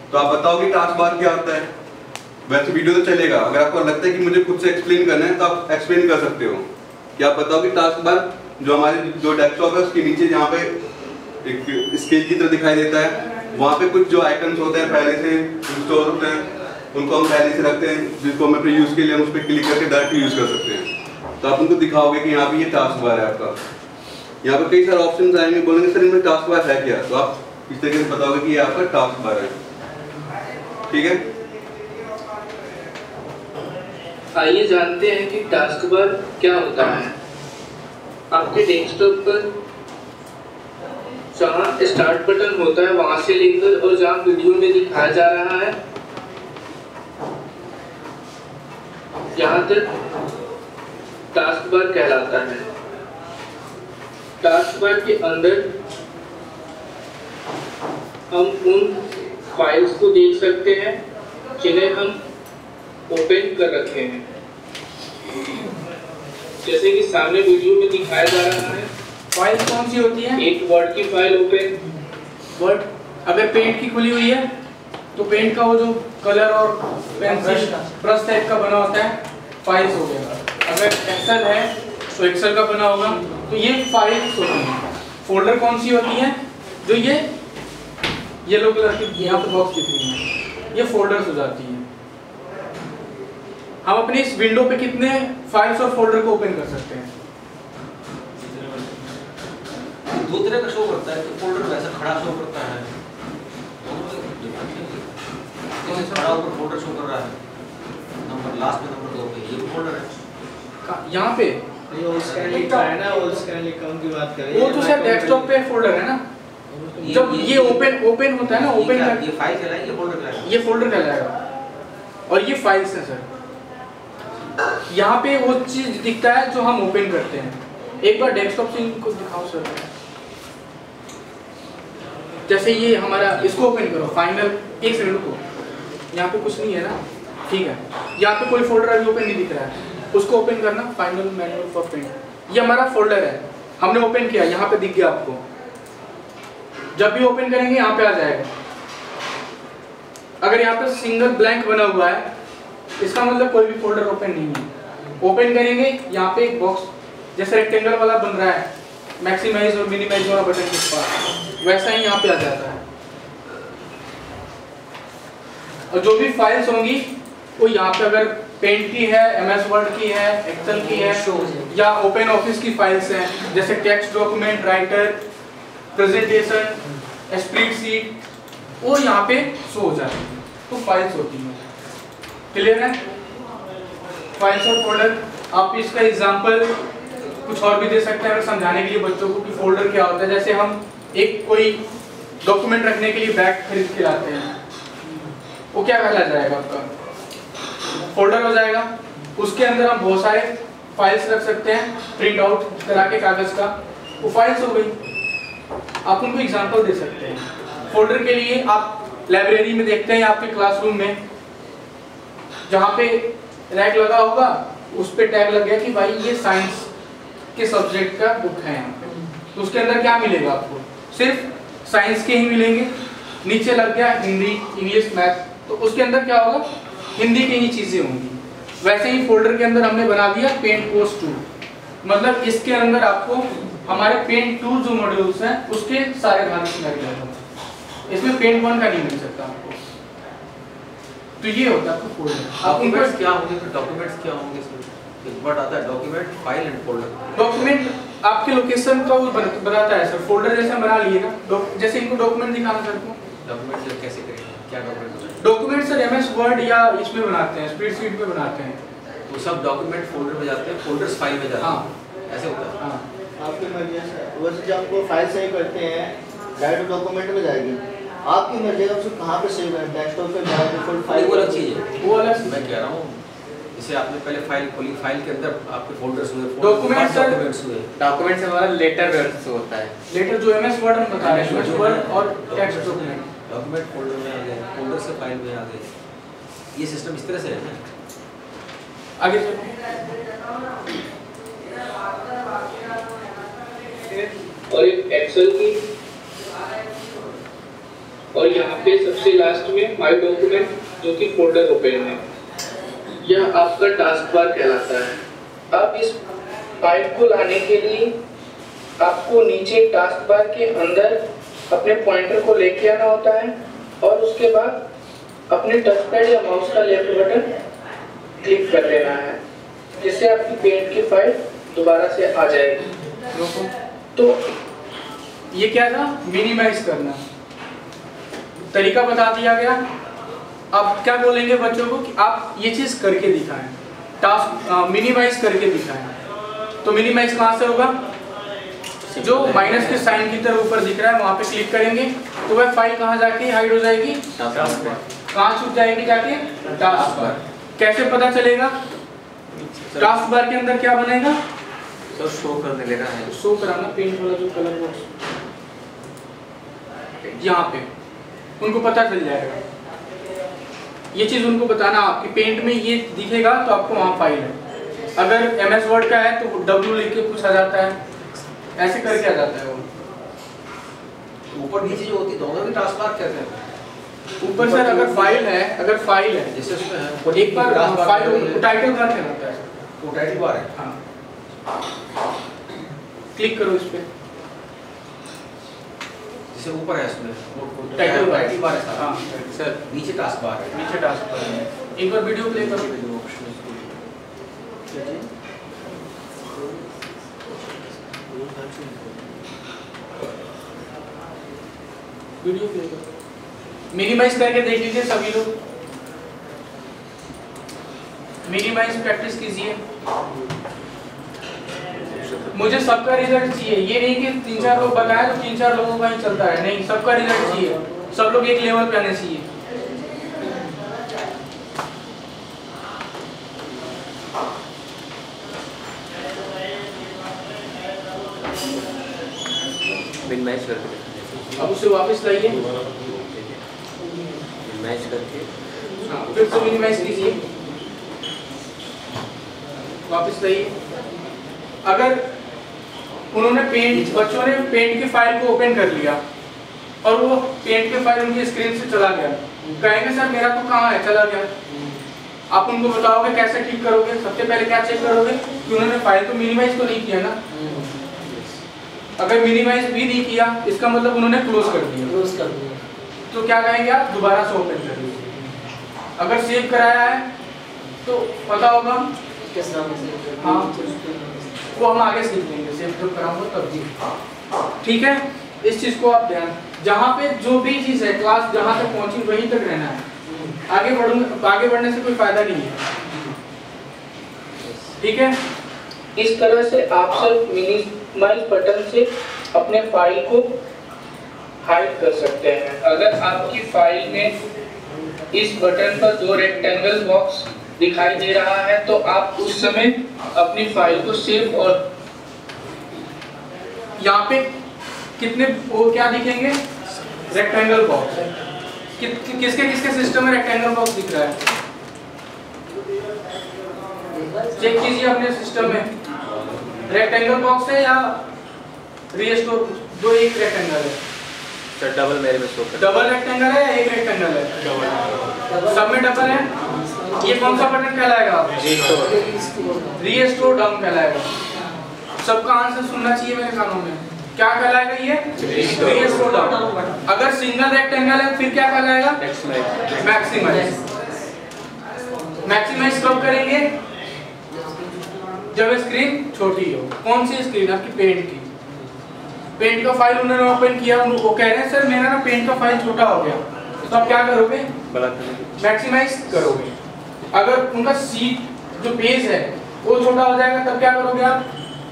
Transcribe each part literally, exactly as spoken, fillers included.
तो आप बताओ कि टास्क बार क्या होता है। वैसे वीडियो तो चलेगा, अगर आपको लगता है कि मुझे खुद से एक्सप्लेन करना है तो आप एक्सप्लेन कर सकते हो कि आप बताओ कि टास्क बार जो हमारे जो डेस्कटॉप है उसके नीचे जहाँ पे एक स्केल की तरह दिखाई देता है, वहाँ पे कुछ जो आइकन्स होते हैं पहले से इंस्टॉल होते हैं, उनको हम पहले से रखते हैं, जिसको हम अपने यूज़ के लिए हम उस पर क्लिक करके डायरेक्ट यूज़ कर सकते हैं। तो आप उनको दिखाओगे कि यहाँ पे ये टास्क बार है आपका, यहाँ पर कई सारे ऑप्शन आएंगे, बोलेंगे सर इनमें टास्क बार है क्या, तो आप इस तरीके से बताओगे कि ये आपका टास्क बार है। ठीक है, आइए जानते हैं कि टास्क बार क्या होता है। आपके डेस्कटॉप पर जहाँ स्टार्ट बटन होता है वहां से लेकर और जहाँ वीडियो में दिखाया जा रहा है यहाँ तक टास्क बार कहलाता है। टास्क बार के अंदर हम उन फाइल्स को देख सकते हैं जिन्हें हम ओपन कर रखे हैं। जैसे कि सामने वीडियो में दिखाया जा रहा है। फाइल कौन सी होती है? एक वर्ड की फाइल ओपन। वर्ड अगर पेंट की खुली हुई है तो पेंट का वो जो कलर और पेंसिल ब्रश टाइप का बना होता है फाइल्स हो गया। अगर एक्सेल है तो एक्सेल का बना होगा, तो ये फाइल्स होती हैं। फोल्डर कौन सी होती है? जो ये येलो कलर की यहाँ पे बॉक्स दिख रही है, ये फोल्डर्स हो जाती है। हम अपनी इस विंडो पे कितने फाइल्स और फोल्डर को ओपन कर सकते हैं? दो तरह का शो करता है, तो फोल्डर वैसा खड़ा शो करता है, जैसे खड़ा ऊपर फोल्डर शो कर रहा है, नंबर लास्ट में नंबर दो पे ये फोल्डर है। यहाँ पे ये ओल्ड स्कैन लिखा है ना, ओल्ड स्कैन अकाउंट की बात कर रहे हैं। वो तो सर डेस्कटॉप पे फोल्डर है ना, जब ये ओपन ओपन होता है ना, ओपन कर ये फाइल कहलाएगी, ये फोल्डर कहलाएगा, ये फोल्डर कहलाएगा और ये फाइल्स है सर। यहाँ पे वो चीज दिखता है जो हम ओपन करते हैं। एक बार डेस्कटॉप से इनको दिखाओ सर। जैसे ये हमारा, इसको ओपन करो फाइनल, एक सेकंड रुको, यहाँ पे कुछ नहीं है ना, ठीक है, यहाँ पे कोई फोल्डर अभी ओपन नहीं दिख रहा है, उसको ओपन करना, फाइनल मैनुअल फॉर पेंट, ये हमारा फोल्डर है, हमने ओपन किया, यहाँ पे दिख गया आपको। जब भी ओपन करेंगे यहाँ पे आ जाएगा। अगर यहाँ पे सिंगल ब्लैंक बना हुआ है इसका मतलब कोई भी फोल्डर ओपन नहीं है। ओपन करेंगे यहाँ पे एक बॉक्स जैसे रेक्टेंगल वाला बन रहा है, मैक्सिमाइज और मिनिमाइज वाला बटन के पास, वैसा ही यहाँ पे आ जाता है। और जो भी फाइल्स होंगी वो यहाँ पे अगर पेंट की है, एमएस वर्ड की है, एक्सेल की है, या ओपन ऑफिस की फाइल्स हैं जैसे text document, writer, presentation, spreadsheet, वो यहाँ पे शो हो जाती है, तो फाइल्स होती हैं। क्लियर है? फाइल्स और फोल्डर। आप इसका एग्जांपल कुछ और भी दे सकते हैं अगर समझाने के लिए बच्चों को कि फोल्डर क्या होता है। जैसे हम एक कोई डॉक्यूमेंट रखने के लिए बैग खरीद के लाते हैं, वो क्या कहला जाएगा? आपका फोल्डर हो जाएगा। उसके अंदर हम बहुत सारे फाइल्स रख सकते हैं, प्रिंट आउट करा के कागज का, वो फाइल्स हो गई। आप उनको एग्जांपल दे सकते हैं। फोल्डर के लिए आप लाइब्रेरी में देखते हैं, आपके क्लासरूम में जहाँ पे रैक लगा होगा उस पे टैग लग गया कि भाई ये साइंस के सब्जेक्ट का बुक है यहाँ पे, तो उसके अंदर क्या मिलेगा आपको? सिर्फ साइंस के ही मिलेंगे। नीचे लग गया हिंदी, इंग्लिश, मैथ, तो उसके अंदर क्या होगा? हिंदी की ही चीजें होंगी। वैसे ही फोल्डर के अंदर हमने बना दिया पेंट कोर्स टू, मतलब इसके अंदर आपको हमारे पेंट टू जो मॉड्यूल्स हैं उसके सारे भाग लग जाते। इसमें पेंट वन का नहीं मिल सकता आपको। तो ये होता है फोल्डर। डॉक्यूमेंट्स क्या होंगे? फिर डॉक्यूमेंट्स क्या होंगे? इसमें एक वर्ड आता है document, file and folder. Document आपके लोकेशन का वो बताता है सर। फोल्डर जैसे बना लिएगा, जैसे इनको डॉक्यूमेंट दिखाना सर को। डॉक्यूमेंट कैसे करेंगे? क्या document? Document sir MS Word या इसमें बनाते हैं, स्प्रेडशीट में बनाते हैं, तो सब डॉक्यूमेंट फोल्डर में जाते हैं, फोल्डर्स फाइल में जाते हैं। हाँ, ऐसे होता है। हाँ, आपकी मर्जी है। वैसे जब आपको फाइल सेव करते हैं डायरेक्ट डॉक्यूमेंट में जाएगी, आपकी मर्जी है उसको कहाँ पे सेव करें, डेस्कटॉप पे जाए डिफॉल्ट फाइल, वो अलग चीज़ है, वो अलग। मैं कह रहा हूँ जैसे आपने पहले फाइल खोली, फाइल के अंदर आपके फोल्डर्स हुए, डॉक्यूमेंट सर, डॉक्यूमेंट्स हुए। डॉक्यूमेंट से हमारा लेटर वर्ड होता है। लेटर जो एमएस वर्ड हम बता रहे हैं, एमएस वर्ड और टेक्स्ट डॉक्यूमेंट। डॉक्यूमेंट फोल्डर में आ गए, फोल्डर से फाइल में आ गए। ये सिस्टम इस तरह से है ना। आगे चलो। और एक एक्सेल की और यहाँ पे सबसे लास्ट में माय डॉक्यूमेंट जो कि फोल्डर ओपन है, यह आपका टास्क बार कहलाता है। अब इस फाइल को लाने के लिए आपको नीचे टास्क बार के अंदर अपने पॉइंटर को लेके आना होता है और उसके बाद अपने टच पैड या माउस का लेफ्ट बटन क्लिक कर लेना है, जिससे आपकी पेंट की फाइल दोबारा से आ जाएगी। तो ये क्या था, मिनिमाइज करना, तरीका बता दिया गया। अब क्या बोलेंगे बच्चों को कि आप ये चीज करके दिखाएं, टास्क मिनिमाइज करके दिखाएं। तो मिनिमाइज कहाँ से होगा, जो माइनस के साइन की तरह ऊपर दिख रहा है वहां पे क्लिक करेंगे तो वह फाइल कहाँ जाके हाइड हो जाएगी, कहाँ छुप जाएगी जाके, टास्क बार। कैसे पता चलेगा, टास्क बार के अंदर क्या बनेगा, तो शो करने लगा है, शो कराना पेंट वाला जो कलर बॉक्स यहाँ पे उनको पता चल जाएगा। ये चीज उनको बताना, आपकी पेंट में ये दिखेगा तो आपको वहाँ फाइल है। अगर एम एस वर्ड का है तो डब्ल्यू लिख के कुछ आ जाता है, ऐसे करके आ जाता है वो। ऊपर नीचे जो होती है दोनों भी टास्क बार कहते हैं। ऊपर सर अगर फाइल है, अगर फाइल है जैसे उसमें है एक बार फाइल टाइटल बार कहलाता है, वो टाइटल बार है। हाँ क्लिक करो इस पे, जैसे ऊपर है इसमें वो टाइटल बार टाइटल बार है। हाँ सर, नीचे टास्क बार है। नीचे टास्क बार है। एक बार वीडियो प्ले करो। वीडियो प्ले करो, मिनिमाइज करके देख लीजिए सभी लोग, मिनिमाइज प्रैक्टिस कीजिए। मुझे सबका रिजल्ट चाहिए, ये नहीं कि तीन चार लोग बताए तो तीन चार लोगों का ही चलता है, नहीं, सबका रिजल्ट चाहिए, सब लोग एक लेवल पे आने चाहिए। मिनिमाइज करके अब उसे वापस लाइए, मिनिमाइज करके हाँ, फिर से मिनिमाइज कीजिए, वापस लाइए। अगर उन्होंने पेंट, बच्चों ने पेंट की फाइल को ओपन कर लिया और वो पेंट की फाइल उनकी स्क्रीन से चला गया, कहेंगे सर मेरा तो कहाँ है, चला गया। आप उनको बताओगे कैसे ठीक करोगे, सबसे पहले क्या चेक करोगे कि उन्होंने फाइल को मिनिमाइज तो नहीं किया ना। अगर मिनिमाइज भी नहीं किया इसका मतलब उन्होंने क्लोज कर दिया, क्लोज कर दिया, तो क्या कहेंगे आप, दोबारा से ओपन कर लीजिए। अगर सेव कराया है तो पता होगा किस नाम से, हाँ वो हम आगे सीख लेंगे, सेव जब कराऊंगा तब जी। ठीक है, इस चीज को आप ध्यान, जहाँ पे जो भी चीज है क्लास जहाँ तक पहुंची वहीं तक रहना है, आगे बढ़ूंगा, आगे बढ़ने से कोई फायदा नहीं है। ठीक है, इस तरह से आप सिर्फ मिनिमाइज बटन से अपने फाइल को हाइड कर सकते हैं। अगर आपकी फाइल में इस बटन पर दो रेक्टेंगल बॉक्स दिखाई दे रहा है तो आप उस समय अपनी फाइल को सेव, और यहाँ पे कितने वो क्या दिखेंगे, रेक्टेंगल बॉक्स। कि, कि, किसके किसके सिस्टम में रेक्टेंगल बॉक्स दिख रहा है, चेक कीजिए अपने सिस्टम में रेक्टेंगल बॉक्स है या रीस्टोर, दो एक रेक्टेंगल है सर, डबल मेरे में शो कर, डबल रेक्टेंगल है या एक रेक्टेंगल है, सब में डबल है। ये कौन सा बटन कहलाएगा, रीस्टोर डाउन कहलाएगा। सबका आंसर सुनना चाहिए मेरे कानों में, क्या कहलाएगा ये, रीस्टोर डाउन। अगर सिंगल रेक्टेंगल है फिर क्या कहलाएगा, मैक्सिमाइज। मैक्सिमाइज कब करेंगे, जब स्क्रीन छोटी हो। कौन सी स्क्रीन, आपकी पेंट की, पेंट का फाइल उन्होंने ओपन किया, वो कह रहे हैं सर मेरा ना पेंट का फाइल छोटा हो गया, तो आप क्या करोगे, मैक्सिमाइज करोगे। अगर उनका सीट जो पेज है वो छोटा हो जाएगा तब क्या करोगे आप,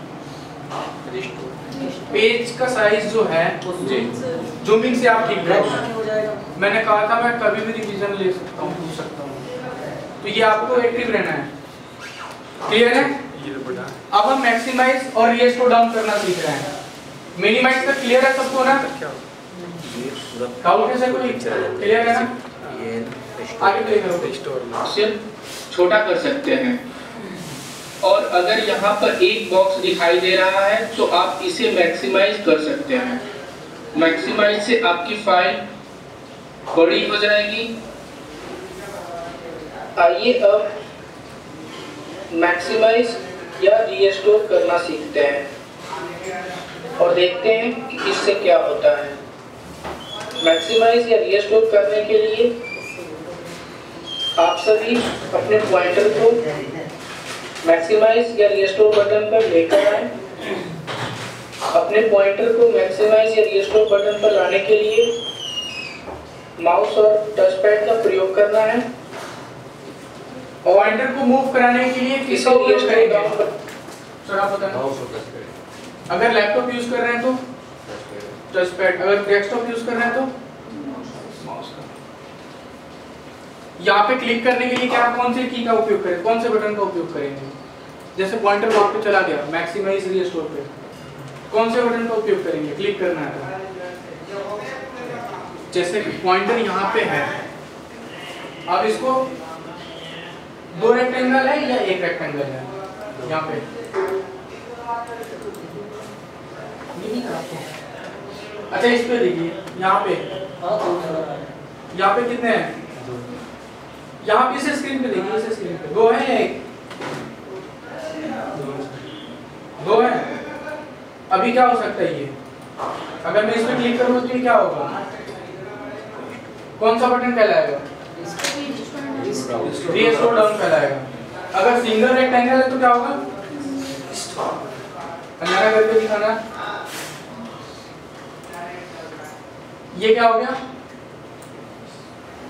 पेज का साइज जो है जूमिंग से आप ठीक करोगे। मैंने कहा था मैं कभी भी रिवीजन ले सकता हूँ, पूछ सकता हूँ, तो ये आपको एक्टिव रहना है। क्लियर है, अब हम मैक्सिमाइज और रीस्टोर डाउन करना सीख रहे हैं। मिनिमाइज तक क्लियर है सबको ना, डाउट है सर कोई, क्लियर है ना, आगे प्ले करो। सिर्फ छोटा कर सकते हैं, और अगर यहाँ पर एक बॉक्स दिखाई दे रहा है तो आप इसे मैक्सिमाइज कर सकते हैं। मैक्सिमाइज से आपकी फाइल बड़ी हो जाएगी। आइए अब मैक्सिमाइज या रीस्टोर करना सीखते हैं और देखते हैं कि इससे क्या होता है। मैक्सिमाइज या रीस्टोर करने के लिए आप सभी अपने पॉइंटर को मैक्सिमाइज या रीस्टोर बटन पर लेकर आए। अपने पॉइंटर को मैक्सिमाइज या रीस्टोर बटन पर लाने के लिए माउस और टच पैड का प्रयोग करना है। पॉइंटर को मूव कराने के लिए किसका उपयोग करेंगे? सर आप बताएं। माउस और टच पैड। अगर लैपटॉप यूज कर रहे हैं तो टच पैड, अगर डेस्कटॉप यूज कर रहे हैं तो माउस का। यहाँ पे क्लिक करने के लिए क्या कौन से की का उपयोग करें, कौन से बटन का उपयोग करेंगे? जैसे पॉइंटर वहां पे चला गया मैक्सिमाइज रीस्टोर पे, कौन से बटन का उपयोग करेंगे? क्लिक करना है तो जैसे कि पॉइंटर यहाँ पे है, अब इसको दो रेक्टेंगल है या एक रेक्टेंगल है यहाँ पे? अच्छा इस पे देखिए, यहाँ पे यहाँ पे कितने हैं? यहाँ पे इस स्क्रीन पे देखिए, इस स्क्रीन पे दो है या एक? दो है। अभी क्या हो सकता है ये? अगर मैं इस पे क्लिक करूँ तो ये क्या होगा? कौन सा बटन कहलाएगा? रीस्टोर डाउन कहलाएगा। अगर सिंगल रेक्टेंगल है तो क्या होगा? अंदाजा करके दिखाना। ये क्या हो गया?